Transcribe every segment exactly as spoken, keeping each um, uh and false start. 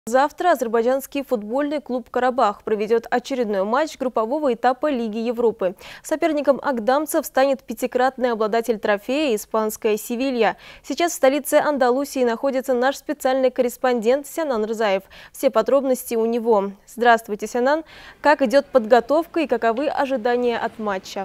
Завтра азербайджанский футбольный клуб «Карабах» проведет очередной матч группового этапа Лиги Европы. Соперником агдамцев станет пятикратный обладатель трофея испанская «Севилья». Сейчас в столице Андалусии находится наш специальный корреспондент Сянан Рзаев. Все подробности у него. Здравствуйте, Сянан. Как идет подготовка и каковы ожидания от матча?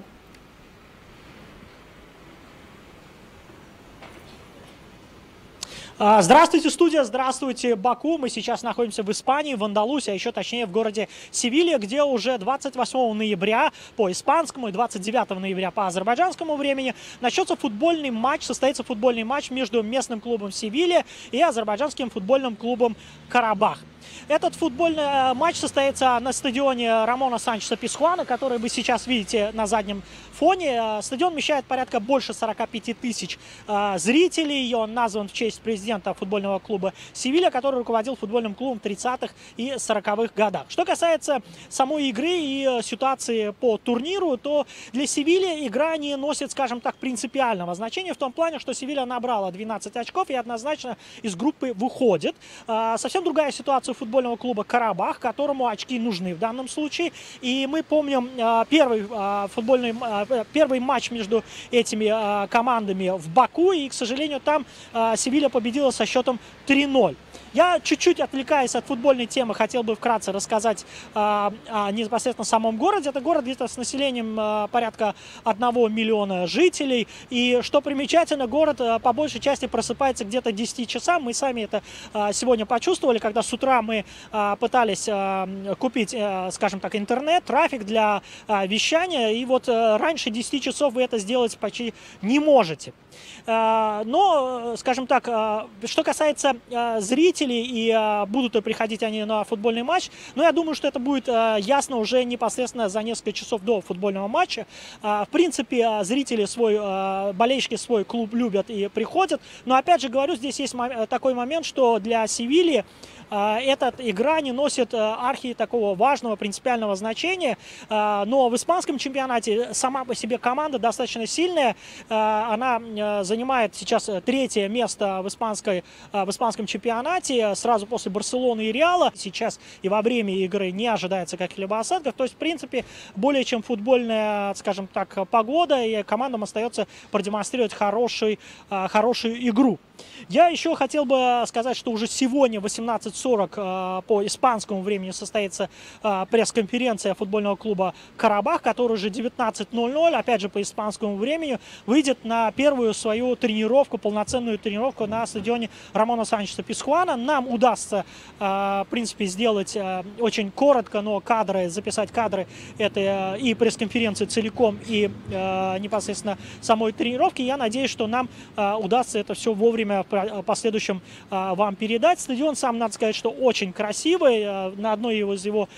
Здравствуйте, студия, здравствуйте, Баку. Мы сейчас находимся в Испании, в Андалусии, а еще точнее в городе Севилья, где уже двадцать восьмого ноября по испанскому и двадцать девятого ноября по азербайджанскому времени начнется футбольный матч, состоится футбольный матч между местным клубом Севилья и азербайджанским футбольным клубом «Карабах». Этот футбольный матч состоится на стадионе Рамона Санчеса Пизхуана, который вы сейчас видите на заднем фоне. Стадион вмещает порядка больше сорока пяти тысяч зрителей. Он назван в честь президента футбольного клуба «Севилья», который руководил футбольным клубом в тридцатых и сороковых годах. Что касается самой игры и ситуации по турниру, то для «Севильи» игра не носит, скажем так, принципиального значения в том плане, что «Севилья» набрала двенадцать очков и однозначно из группы выходит. Совсем другая ситуация у футбольного клуба «Карабах», которому очки нужны в данном случае. И мы помним первый футбольный первый матч между этими командами в Баку, и, к сожалению, там «Севилья» победила со счетом три ноль. Я, чуть-чуть отвлекаясь от футбольной темы, хотел бы вкратце рассказать о, о непосредственно самом городе. Это город где-то с населением э, порядка одного миллиона жителей. И что примечательно, город э, по большей части просыпается где-то к десяти часам. Мы сами это э, сегодня почувствовали, когда с утра мы э, пытались э, купить, э, скажем так, интернет, трафик для э, вещания. И вот э, раньше десяти часов вы это сделать почти не можете. Э, но, скажем так, э, что касается э, зрителей, и а, будут ли приходить они на футбольный матч. Но я думаю, что это будет а, ясно уже непосредственно за несколько часов до футбольного матча. А, в принципе, а, зрители свой, а, болельщики свой клуб любят и приходят. Но опять же говорю, здесь есть такой момент, что для Севильи а, эта игра не носит а, архи такого важного принципиального значения. А, но в испанском чемпионате сама по себе команда достаточно сильная. А, она а, занимает сейчас третье место в, испанской, а, в испанском чемпионате, сразу после Барселоны и Реала. Сейчас и во время игры не ожидается каких-либо осадков. То есть, в принципе, более чем футбольная, скажем так, погода, и командам остается продемонстрировать хороший, хорошую игру. Я еще хотел бы сказать, что уже сегодня в восемнадцать сорок по испанскому времени состоится пресс-конференция футбольного клуба «Карабах», который уже девятнадцать ноль ноль, опять же по испанскому времени, выйдет на первую свою тренировку, полноценную тренировку на стадионе Рамона Санчеса Пизхуана. Нам удастся, в принципе, сделать очень коротко, но кадры, записать кадры этой и пресс-конференции целиком, и непосредственно самой тренировки. Я надеюсь, что нам удастся это все вовремя в последующем вам передать. Стадион сам, надо сказать, что очень красивый. На одной из его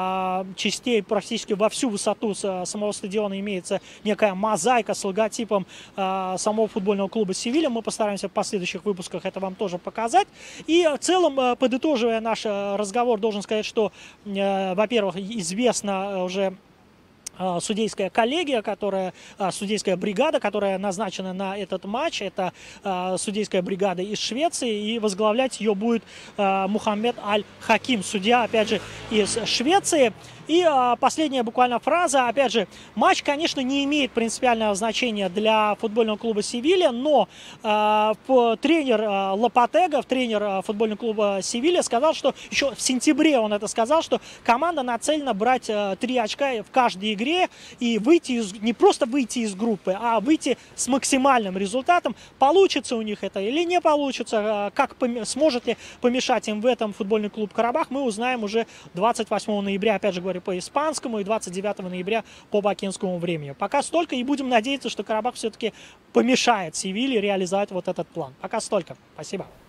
частей практически во всю высоту самого стадиона имеется некая мозаика с логотипом самого футбольного клуба «Севилья». Мы постараемся в последующих выпусках это вам тоже показать. И в целом, подытоживая наш разговор, должен сказать, что, во-первых, известно уже судейская коллегия, которая, судейская бригада, которая назначена на этот матч. Это судейская бригада из Швеции, и возглавлять ее будет Мухаммед Аль-Хаким, судья, опять же, из Швеции. И а, последняя буквально фраза. Опять же, матч, конечно, не имеет принципиального значения для футбольного клуба «Севилья», но а, тренер а, Лопатега, тренер а, футбольного клуба «Севилья», сказал, что еще в сентябре он это сказал, что команда нацелена брать а, три очка в каждой игре и выйти из, не просто выйти из группы, а выйти с максимальным результатом. Получится у них это или не получится, а, как сможет ли помешать им в этом футбольный клуб «Карабах», мы узнаем уже двадцать восьмого ноября, опять же говорю, по испанскому, и двадцать девятого ноября по бакинскому времени. Пока столько, и будем надеяться, что «Карабах» все-таки помешает «Севилье» реализовать вот этот план. Пока столько. Спасибо.